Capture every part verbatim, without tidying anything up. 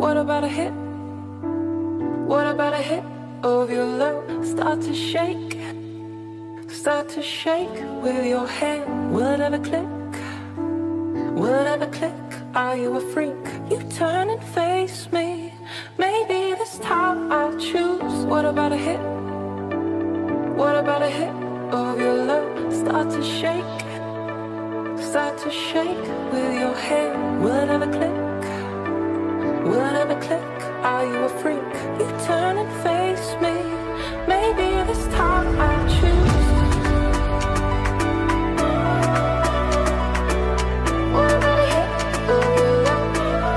What about a hit? What about a hit of your love? Start to shake, start to shake with your hand. Will it ever click? Will it ever click? Are you a freak? You turn and face me. Maybe this time I'll choose. What about a hit? What about a hit of your love? Start to shake, start to shake with your hand. Will it ever click? Will it ever click? Are you a freak? You turn and face me. Maybe this time I'll choose. What about a hit of your love?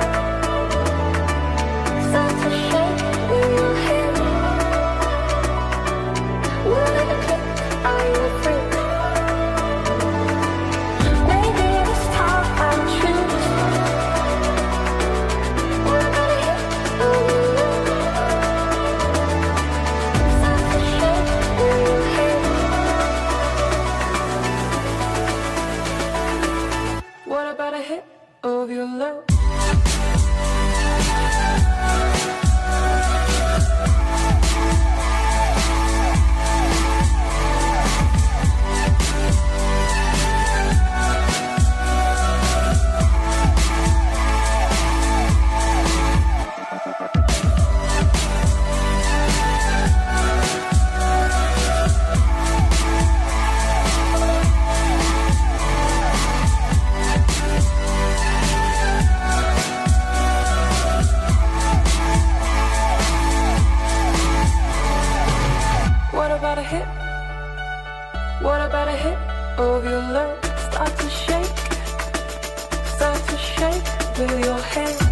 Start to shake with your hand. Will it ever click? Are you a freak? Maybe this time I'll choose. What about a hit of your love? Start to shake with your hand. What about a hit of your love? What about a hit? What about a hit of your love? Start to shake, start to shake with your hand.